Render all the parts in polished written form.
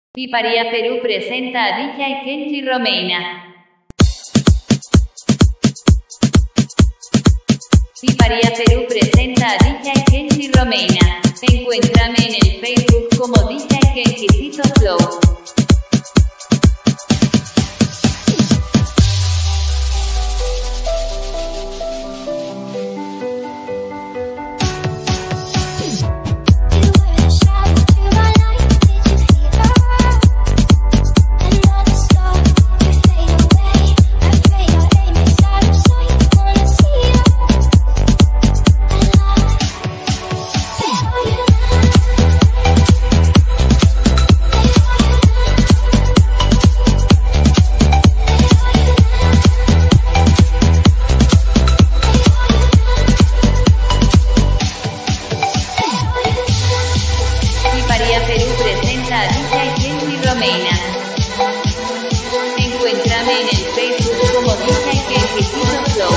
Piparia Perú presenta a DJ Kenji Romeina. Piparia Perú presenta a DJ Kenji Romeina. Encuéntrame en el Facebook como DJ Kenjicito Flow. Perú presenta a DJ Kenji Romeina. Encuéntrame en el Facebook como DJ Kenjicito Flow.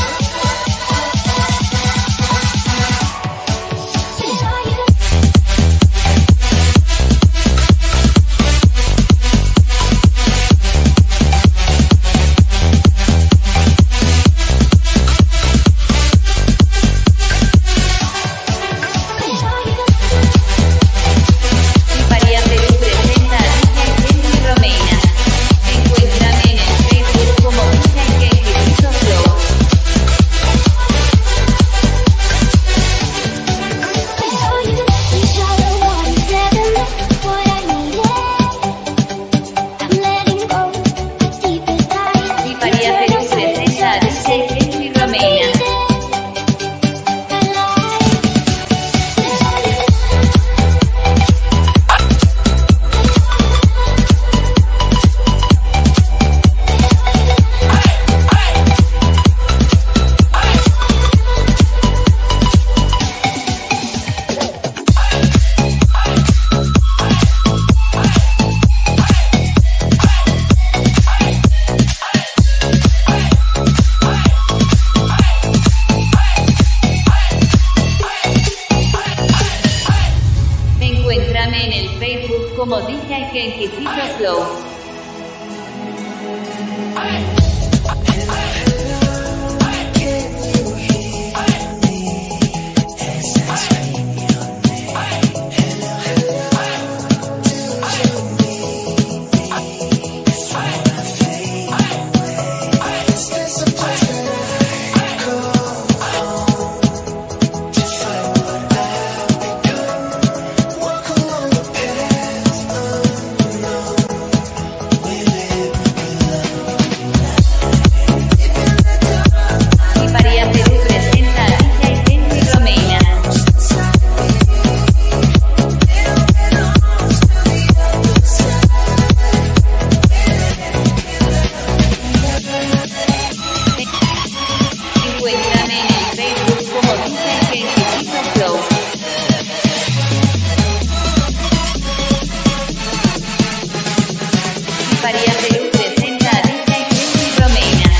Encuéntrame en el Facebook como DJ Kenjicito Flow. Piparia Perú presenta a DJ Kenji Romeina.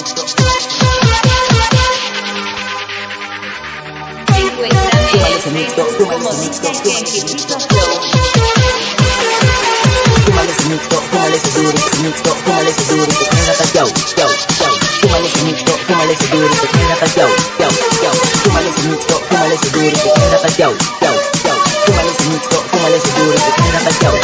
Encuéntrame en el Facebook como DJ Kenjicito Flow. Fúmale ese mixto, fúmale ese duro, ese mixto, fúmale ese duro, te queda hasta yo. Fúmale ese mixto, fúmale ese duro, te queda hasta yo. Fúmale ese mixto, fúmale ese duro, te queda hasta yo. Fúmale ese mixto, fúmale ese duro, te queda hasta yo.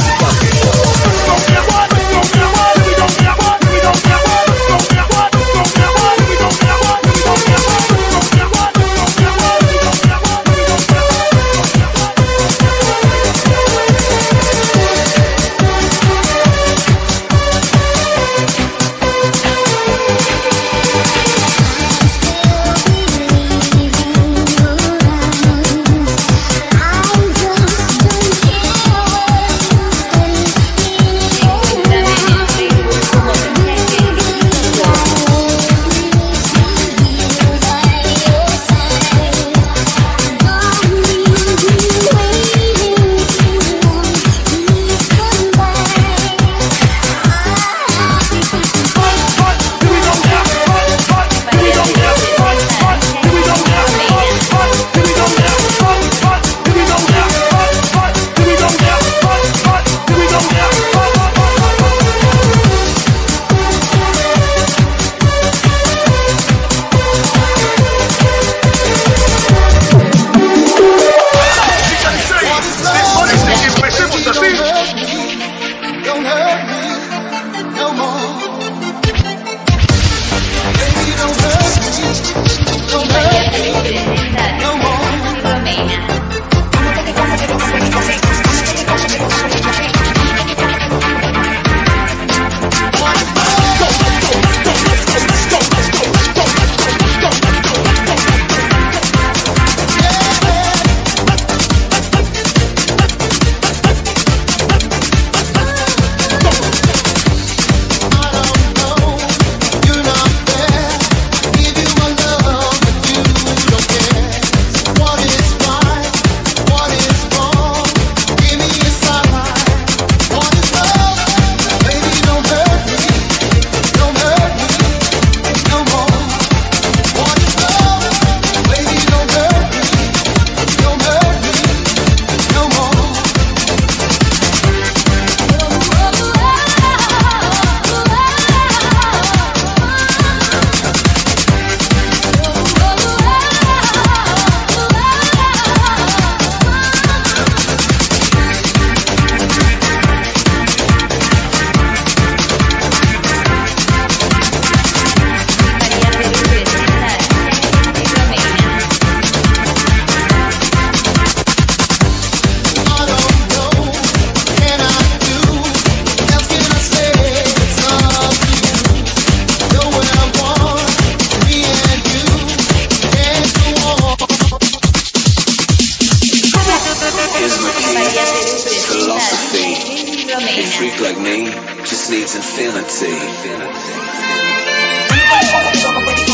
A freak like me just needs infinity.